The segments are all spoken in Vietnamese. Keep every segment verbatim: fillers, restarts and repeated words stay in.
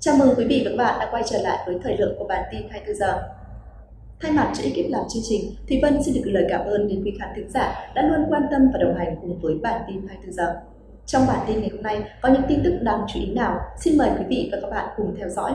Chào mừng quý vị và các bạn đã quay trở lại với thời lượng của bản tin hai mươi tư giờ. Thay mặt cho ekip làm chương trình, Thùy Vân xin được gửi lời cảm ơn đến quý khán thính giả đã luôn quan tâm và đồng hành cùng với bản tin hai mươi tư giờ. Trong bản tin ngày hôm nay có những tin tức đáng chú ý nào? Xin mời quý vị và các bạn cùng theo dõi.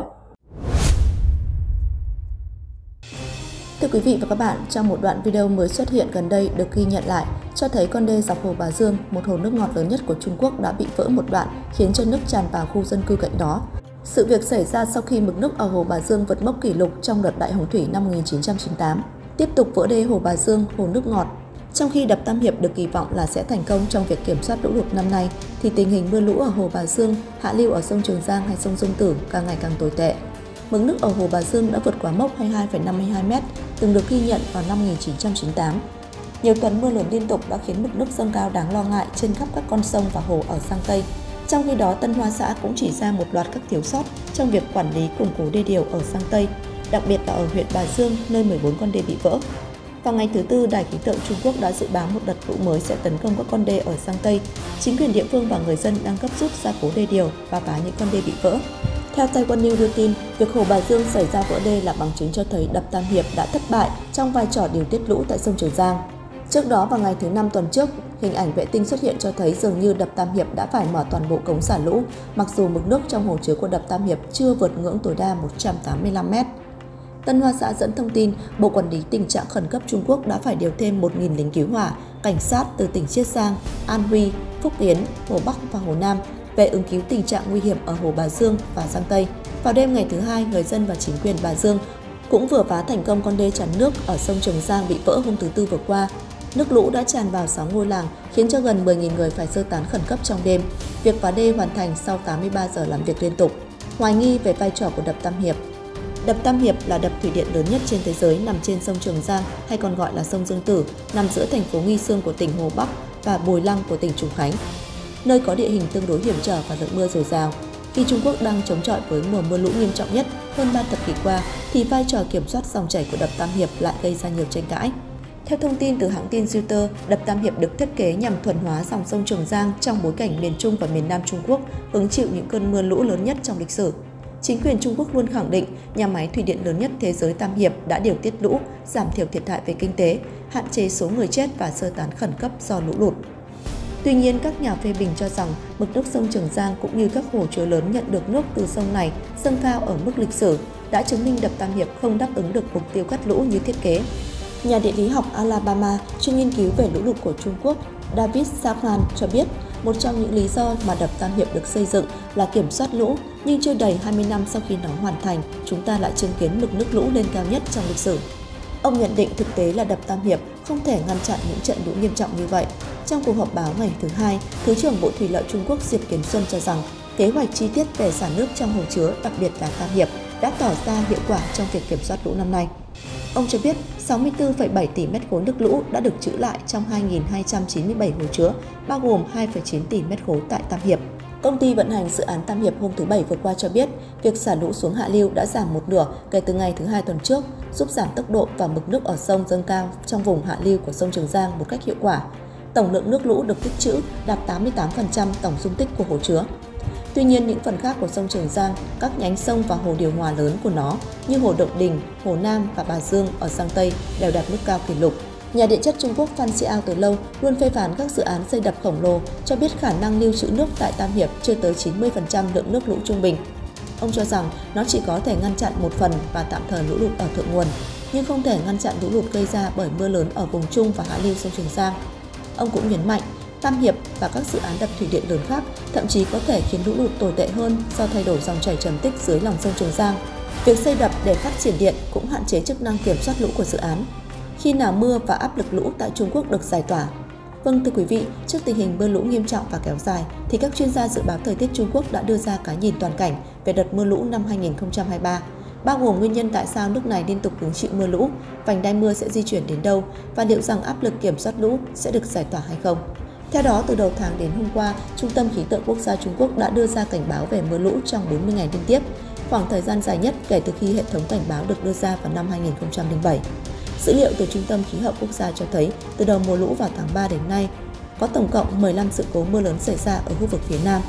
Thưa quý vị và các bạn, trong một đoạn video mới xuất hiện gần đây được ghi nhận lại, cho thấy con đê dọc hồ Bà Dương, một hồ nước ngọt lớn nhất của Trung Quốc đã bị vỡ một đoạn, khiến cho nước tràn vào khu dân cư cạnh đó. Sự việc xảy ra sau khi mực nước ở hồ Bà Dương vượt mốc kỷ lục trong đợt đại hồng thủy năm một nghìn chín trăm chín mươi tám. Tiếp tục vỡ đê hồ Bà Dương, hồ nước ngọt. Trong khi đập Tam Hiệp được kỳ vọng là sẽ thành công trong việc kiểm soát lũ lụt năm nay, thì tình hình mưa lũ ở hồ Bà Dương, hạ lưu ở sông Trường Giang hay sông Dương Tử càng ngày càng tồi tệ. Mực nước ở hồ Bà Dương đã vượt quá mốc hai mươi hai phẩy năm mươi hai mét, từng được ghi nhận vào năm một nghìn chín trăm chín mươi tám. Nhiều tuần mưa lớn liên tục đã khiến mực nước dâng cao đáng lo ngại trên khắp các con sông và hồ ở Giang Tây. Trong khi đó, Tân Hoa xã cũng chỉ ra một loạt các thiếu sót trong việc quản lý củng cố đê điều ở Giang Tây, đặc biệt là ở huyện Bà Dương, nơi mười bốn con đê bị vỡ. Vào ngày thứ Tư, Đài khí tượng Trung Quốc đã dự báo một đợt lũ mới sẽ tấn công các con đê ở Giang Tây. Chính quyền địa phương và người dân đang gấp rút gia cố đê điều và phá những con đê bị vỡ. Theo Taiwan News đưa tin, việc hồ Bà Dương xảy ra vỡ đê là bằng chứng cho thấy đập Tam Hiệp đã thất bại trong vai trò điều tiết lũ tại sông Trường Giang. Trước đó, vào ngày thứ Năm tuần trước, hình ảnh vệ tinh xuất hiện cho thấy dường như đập Tam Hiệp đã phải mở toàn bộ cống xả lũ, mặc dù mực nước trong hồ chứa của đập Tam Hiệp chưa vượt ngưỡng tối đa một trăm tám mươi lăm mét. Tân Hoa xã dẫn thông tin, Bộ Quản lý Tình trạng Khẩn cấp Trung Quốc đã phải điều thêm một nghìn lính cứu hỏa, cảnh sát từ tỉnh Chiết Giang, An Huy, Phúc Kiến, Hồ Bắc và Hồ Nam về ứng cứu tình trạng nguy hiểm ở hồ Bà Dương và Giang Tây. Vào đêm ngày thứ Hai, người dân và chính quyền Bà Dương cũng vừa phá thành công con đê chắn nước ở sông Trường Giang bị vỡ hôm thứ Tư vừa qua. Nước lũ đã tràn vào sáu ngôi làng, khiến cho gần mười nghìn người phải sơ tán khẩn cấp trong đêm. Việc phá đê hoàn thành sau tám mươi ba giờ làm việc liên tục. Hoài nghi về vai trò của đập Tam Hiệp. Đập Tam Hiệp là đập thủy điện lớn nhất trên thế giới nằm trên sông Trường Giang, hay còn gọi là sông Dương Tử, nằm giữa thành phố Nghi Sương của tỉnh Hồ Bắc và Bồi Lăng của tỉnh Trùng Khánh, nơi có địa hình tương đối hiểm trở và lượng mưa dồi dào. Khi Trung Quốc đang chống chọi với mùa mưa lũ nghiêm trọng nhất hơn ba thập kỷ qua, thì vai trò kiểm soát dòng chảy của đập Tam Hiệp lại gây ra nhiều tranh cãi. Theo thông tin từ hãng tin Reuters, đập Tam Hiệp được thiết kế nhằm thuần hóa dòng sông Trường Giang trong bối cảnh miền Trung và miền Nam Trung Quốc hứng chịu những cơn mưa lũ lớn nhất trong lịch sử. Chính quyền Trung Quốc luôn khẳng định nhà máy thủy điện lớn nhất thế giới Tam Hiệp đã điều tiết lũ, giảm thiểu thiệt hại về kinh tế, hạn chế số người chết và sơ tán khẩn cấp do lũ lụt. Tuy nhiên, các nhà phê bình cho rằng mực nước sông Trường Giang cũng như các hồ chứa lớn nhận được nước từ sông này dâng cao ở mức lịch sử đã chứng minh đập Tam Hiệp không đáp ứng được mục tiêu cắt lũ như thiết kế. Nhà địa lý học Alabama chuyên nghiên cứu về lũ lụt của Trung Quốc David Safran cho biết, một trong những lý do mà đập Tam Hiệp được xây dựng là kiểm soát lũ, nhưng chưa đầy hai mươi năm sau khi nó hoàn thành, chúng ta lại chứng kiến mực nước lũ lên cao nhất trong lịch sử. Ông nhận định thực tế là đập Tam Hiệp không thể ngăn chặn những trận lũ nghiêm trọng như vậy. Trong cuộc họp báo ngày thứ Hai, Thứ trưởng Bộ Thủy lợi Trung Quốc Diệp Kiến Xuân cho rằng kế hoạch chi tiết về xả nước trong hồ chứa, đặc biệt là Tam Hiệp, đã tỏ ra hiệu quả trong việc kiểm soát lũ năm nay. Ông cho biết sáu mươi tư phẩy bảy tỷ mét khối nước lũ đã được trữ lại trong hai nghìn hai trăm chín mươi bảy hồ chứa, bao gồm hai phẩy chín tỷ mét khối tại Tam Hiệp. Công ty vận hành dự án Tam Hiệp hôm thứ Bảy vừa qua cho biết, việc xả lũ xuống hạ lưu đã giảm một nửa kể từ ngày thứ Hai tuần trước, giúp giảm tốc độ và mực nước ở sông dâng cao trong vùng hạ lưu của sông Trường Giang một cách hiệu quả. Tổng lượng nước lũ được tích trữ đạt tám mươi tám phần trăm tổng dung tích của hồ chứa. Tuy nhiên, những phần khác của sông Trường Giang, các nhánh sông và hồ điều hòa lớn của nó như hồ Động Đình, hồ Nam và Bà Dương ở Giang Tây đều đạt mức cao kỷ lục. Nhà điện chất Trung Quốc Phan Xiao từ lâu luôn phê phán các dự án xây đập khổng lồ, cho biết khả năng lưu trữ nước tại Tam Hiệp chưa tới chín mươi phần trăm lượng nước lũ trung bình. Ông cho rằng nó chỉ có thể ngăn chặn một phần và tạm thời lũ lụt ở thượng nguồn, nhưng không thể ngăn chặn lũ lụt gây ra bởi mưa lớn ở vùng Trung và hạ lưu sông Trường Giang. Ông cũng nhấn mạnh, Tam Hiệp và các dự án đập thủy điện lớn khác thậm chí có thể khiến lũ lụt tồi tệ hơn do thay đổi dòng chảy trầm tích dưới lòng sông Trường Giang. Việc xây đập để phát triển điện cũng hạn chế chức năng kiểm soát lũ của dự án. Khi nào mưa và áp lực lũ tại Trung Quốc được giải tỏa? Vâng, thưa quý vị, trước tình hình mưa lũ nghiêm trọng và kéo dài, thì các chuyên gia dự báo thời tiết Trung Quốc đã đưa ra cái nhìn toàn cảnh về đợt mưa lũ năm hai nghìn không trăm hai mươi ba, bao gồm nguyên nhân tại sao nước này liên tục hứng chịu mưa lũ, vành đai mưa sẽ di chuyển đến đâu và liệu rằng áp lực kiểm soát lũ sẽ được giải tỏa hay không. Theo đó, từ đầu tháng đến hôm qua, Trung tâm Khí tượng Quốc gia Trung Quốc đã đưa ra cảnh báo về mưa lũ trong bốn mươi ngày liên tiếp, khoảng thời gian dài nhất kể từ khi hệ thống cảnh báo được đưa ra vào năm hai nghìn không trăm lẻ bảy. Dữ liệu từ Trung tâm Khí hậu Quốc gia cho thấy, từ đầu mùa lũ vào tháng ba đến nay, có tổng cộng mười lăm sự cố mưa lớn xảy ra ở khu vực phía Nam.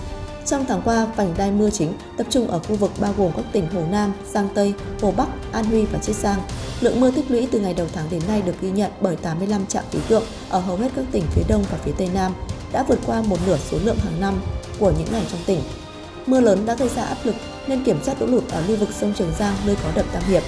Trong tháng qua, vành đai mưa chính tập trung ở khu vực bao gồm các tỉnh Hồ Nam, Giang Tây, Hồ Bắc, An Huy và Chiết Giang. Lượng mưa tích lũy từ ngày đầu tháng đến nay được ghi nhận bởi tám mươi lăm trạm khí tượng ở hầu hết các tỉnh phía Đông và phía Tây Nam, đã vượt qua một nửa số lượng hàng năm của những ngày trong tỉnh. Mưa lớn đã gây ra áp lực nên kiểm soát lũ lụt ở lưu vực sông Trường Giang nơi có đập Tam Hiệp.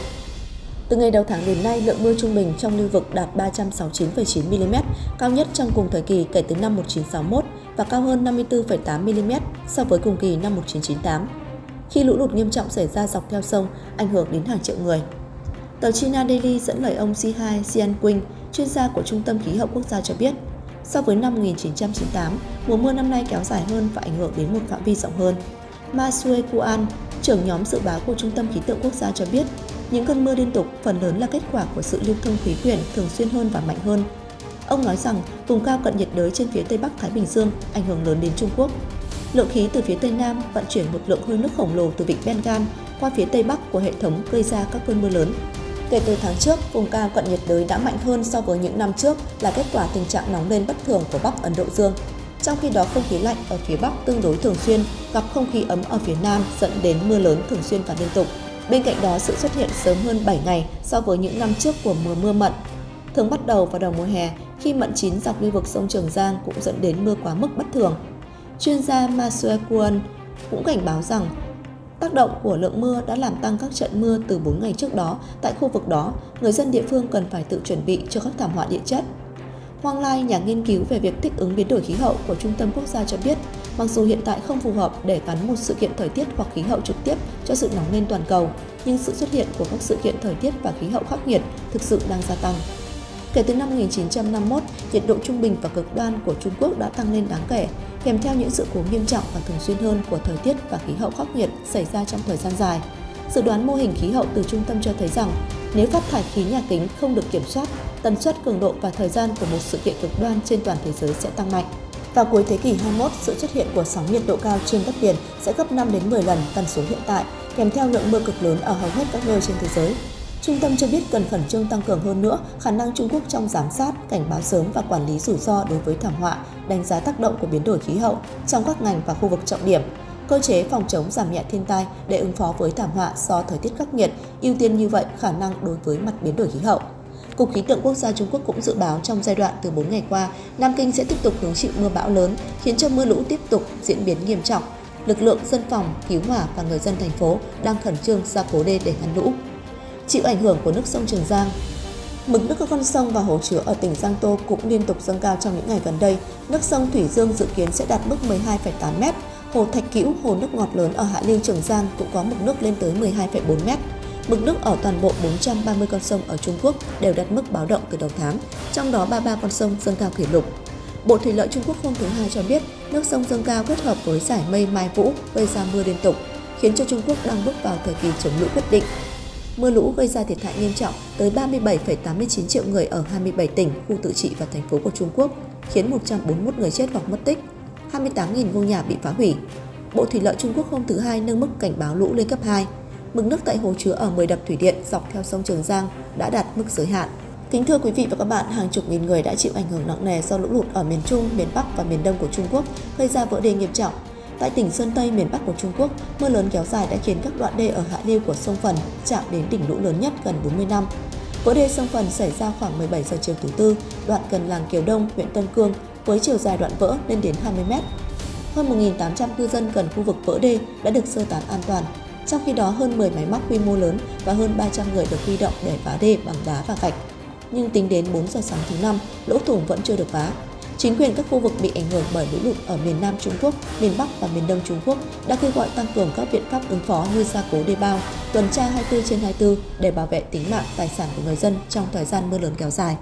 Từ ngày đầu tháng đến nay, lượng mưa trung bình trong lưu vực đạt ba trăm sáu mươi chín phẩy chín mi-li-mét, cao nhất trong cùng thời kỳ kể từ năm một nghìn chín trăm sáu mươi mốt và cao hơn năm mươi tư phẩy tám mi-li-mét so với cùng kỳ năm một nghìn chín trăm chín mươi tám. Khi lũ lụt nghiêm trọng xảy ra dọc theo sông, ảnh hưởng đến hàng triệu người. Tờ China Daily dẫn lời ông Zihai Jianqing, chuyên gia của Trung tâm Khí hậu Quốc gia cho biết, so với năm một nghìn chín trăm chín mươi tám, mùa mưa năm nay kéo dài hơn và ảnh hưởng đến một phạm vi rộng hơn. Ma Sue Kuan, trưởng nhóm dự báo của Trung tâm Khí tượng Quốc gia cho biết, những cơn mưa liên tục phần lớn là kết quả của sự lưu thông khí quyển thường xuyên hơn và mạnh hơn. Ông nói rằng vùng cao cận nhiệt đới trên phía Tây Bắc Thái Bình Dương ảnh hưởng lớn đến Trung Quốc. Lượng khí từ phía Tây Nam vận chuyển một lượng hơi nước khổng lồ từ vịnh Bengal qua phía Tây Bắc của hệ thống gây ra các cơn mưa lớn. Kể từ tháng trước, vùng cao cận nhiệt đới đã mạnh hơn so với những năm trước là kết quả tình trạng nóng lên bất thường của Bắc Ấn Độ Dương. Trong khi đó, không khí lạnh ở phía Bắc tương đối thường xuyên gặp không khí ấm ở phía Nam dẫn đến mưa lớn thường xuyên và liên tục. Bên cạnh đó, sự xuất hiện sớm hơn bảy ngày so với những năm trước của mùa mưa mận thường bắt đầu vào đầu mùa hè, khi mận chín dọc lưu vực sông Trường Giang cũng dẫn đến mưa quá mức bất thường. Chuyên gia Ma Sue Kuan cũng cảnh báo rằng tác động của lượng mưa đã làm tăng các trận mưa từ bốn ngày trước đó tại khu vực đó, người dân địa phương cần phải tự chuẩn bị cho các thảm họa địa chất. Hoàng Lai, nhà nghiên cứu về việc thích ứng biến đổi khí hậu của Trung tâm Quốc gia cho biết, mặc dù hiện tại không phù hợp để gắn một sự kiện thời tiết hoặc khí hậu trực tiếp cho sự nóng lên toàn cầu, nhưng sự xuất hiện của các sự kiện thời tiết và khí hậu khắc nghiệt thực sự đang gia tăng. Kể từ năm một nghìn chín trăm năm mươi mốt, nhiệt độ trung bình và cực đoan của Trung Quốc đã tăng lên đáng kể, kèm theo những sự cố nghiêm trọng và thường xuyên hơn của thời tiết và khí hậu khắc nghiệt xảy ra trong thời gian dài. Dự đoán mô hình khí hậu từ trung tâm cho thấy rằng, nếu phát thải khí nhà kính không được kiểm soát, tần suất, cường độ và thời gian của một sự kiện cực đoan trên toàn thế giới sẽ tăng mạnh. Vào cuối thế kỷ hai mươi mốt, sự xuất hiện của sóng nhiệt độ cao trên đất liền sẽ gấp năm đến mười lần tần số hiện tại, kèm theo lượng mưa cực lớn ở hầu hết các nơi trên thế giới. Trung tâm cho biết cần khẩn trương tăng cường hơn nữa khả năng Trung Quốc trong giám sát, cảnh báo sớm và quản lý rủi ro đối với thảm họa, đánh giá tác động của biến đổi khí hậu trong các ngành và khu vực trọng điểm, cơ chế phòng chống giảm nhẹ thiên tai để ứng phó với thảm họa do thời tiết khắc nghiệt, ưu tiên như vậy khả năng đối với mặt biến đổi khí hậu. Cục Khí tượng Quốc gia Trung Quốc cũng dự báo trong giai đoạn từ bốn ngày qua, Nam Kinh sẽ tiếp tục hứng chịu mưa bão lớn, khiến cho mưa lũ tiếp tục diễn biến nghiêm trọng. Lực lượng dân phòng, cứu hỏa và người dân thành phố đang khẩn trương ra cố đê để ngăn lũ. Chịu ảnh hưởng của nước sông Trường Giang, mực nước các con sông và hồ chứa ở tỉnh Giang Tô cũng liên tục dâng cao trong những ngày gần đây. Nước sông Thủy Dương dự kiến sẽ đạt mức mười hai phẩy tám mét. Hồ Thạch Cữu, hồ nước ngọt lớn ở hạ lưu Trường Giang cũng có mực nước lên tới mười hai phẩy bốn mét. Mực nước ở toàn bộ bốn trăm ba mươi con sông ở Trung Quốc đều đạt mức báo động từ đầu tháng, trong đó ba mươi ba con sông dâng cao kỷ lục. Bộ Thủy lợi Trung Quốc hôm thứ Hai cho biết, nước sông dâng cao kết hợp với giải mây Mai Vũ gây ra mưa liên tục, khiến cho Trung Quốc đang bước vào thời kỳ chống lũ quyết định. Mưa lũ gây ra thiệt hại nghiêm trọng tới ba mươi bảy phẩy tám mươi chín triệu người ở hai mươi bảy tỉnh, khu tự trị và thành phố của Trung Quốc, khiến một trăm bốn mươi mốt người chết hoặc mất tích, hai mươi tám nghìn ngôi nhà bị phá hủy. Bộ Thủy lợi Trung Quốc hôm thứ Hai nâng mức cảnh báo lũ lên cấp hai. Mực nước tại hồ chứa ở mười đập thủy điện dọc theo sông Trường Giang đã đạt mức giới hạn. Kính thưa quý vị và các bạn, hàng chục nghìn người đã chịu ảnh hưởng nặng nề do lũ lụt ở miền Trung, miền Bắc và miền Đông của Trung Quốc, gây ra vỡ đê nghiêm trọng. Tại tỉnh Sơn Tây, miền Bắc của Trung Quốc, mưa lớn kéo dài đã khiến các đoạn đê ở hạ lưu của sông Phần chạm đến đỉnh lũ lớn nhất gần bốn mươi năm. Vỡ đê sông Phần xảy ra khoảng mười bảy giờ chiều thứ Tư, đoạn gần làng Kiều Đông, huyện Tân Cương, với chiều dài đoạn vỡ lên đến hai mươi mét. Hơn một nghìn tám trăm cư dân gần khu vực vỡ đê đã được sơ tán an toàn. Trong khi đó, hơn mười máy móc quy mô lớn và hơn ba trăm người được huy động để phá đê bằng đá và gạch. Nhưng tính đến bốn giờ sáng thứ Năm, lỗ thủng vẫn chưa được phá. Chính quyền các khu vực bị ảnh hưởng bởi lũ lụt ở miền Nam Trung Quốc, miền Bắc và miền Đông Trung Quốc đã kêu gọi tăng cường các biện pháp ứng phó như gia cố đê bao, tuần tra hai mươi tư trên hai mươi tư để bảo vệ tính mạng, tài sản của người dân trong thời gian mưa lớn kéo dài.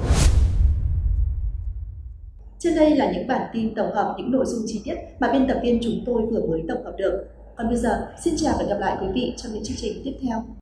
Trên đây là những bản tin tổng hợp những nội dung chi tiết mà biên tập viên chúng tôi vừa mới tổng hợp được. Còn bây giờ, xin chào và hẹn gặp lại quý vị trong những chương trình tiếp theo.